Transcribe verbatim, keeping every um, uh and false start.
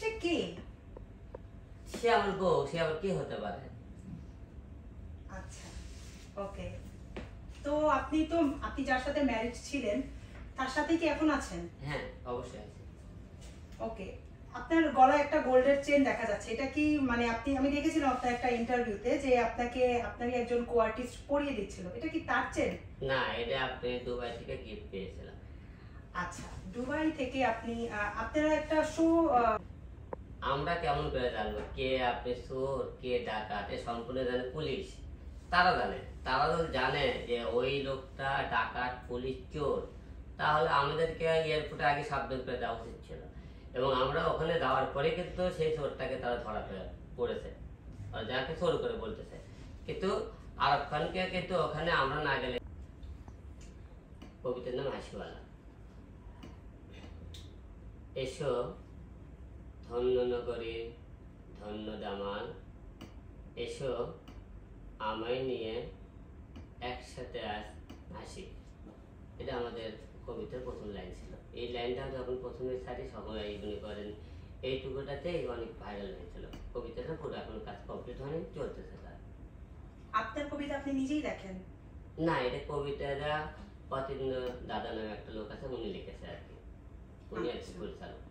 সে কে? সে আমার বউ, সে আবার কি হতে পারে? আচ্ছা, ওকে। তো আপনি তো আপনি যার সাথে ম্যারিড ছিলেন তার সাথে কি এখন আছেন? হ্যাঁ, অবশ্যই আছে। ওকে। আপনার গলায় একটা গোল্ডের চেন দেখা যাচ্ছে, এটা কি মানে আপনি, আমি দেখেছিলাম আপনার একটা ইন্টারভিউতে যে আপনাকে আপনারই একজন কো আর্টিস্ট পরিয়ে দিচ্ছিল, এটা কি তার চেন? না, এটা আপনি দুবাই থেকে গিফট পেয়েছিলাম। আচ্ছা, দুবাই থেকে আপনি আপনারা একটা শো, আমরা কেমন করে জানবো কে আপনি চোর কে ডাকাত? এ সম্পূর্ণ জানে পুলিশ। তারা জানে, তারা যদি জানে যে ওই লোকটা ডাকাত, পুলিশ, চোর, তাহলে আমাদেরকে এয়ারপোর্টে আগে সাবধান করে দেওয়া উচিত ছিল। এবং আমরা ওখানে যাওয়ার পরে কিন্তু সেই চোরটাকে তারা ধরা পড়েছে, আর যাকে চোর করে বলতেছে। কিন্তু আরব খানকে কিন্তু ওখানে আমরা না গেলে। কবিতার নাম হাসিওয়ালা। এসো ধন্য নগরী, ধন্য দামাল, এসো আমায় নিয়ে একসাথে আজ হাসি। এটা আমাদের কবিতার প্রথম লাইন ছিল। এই লাইনটা যখন প্রথমে ছাড়ি সকলে মনে করেন এইটুকুটাতেই অনেক ভাইরাল হয়েছিল। কবিতাটা পুরো এখন কাজ কমপ্লিট হয়নি, চলতেছে। তার আপনার কবিতা আপনি নিজেই লেখেন? না, এটা কবিতাটা প্রতিদিন দাদা নামে একটা লোক আছে, উনি লিখেছে আর কি। উনি আর কি পরিচালক।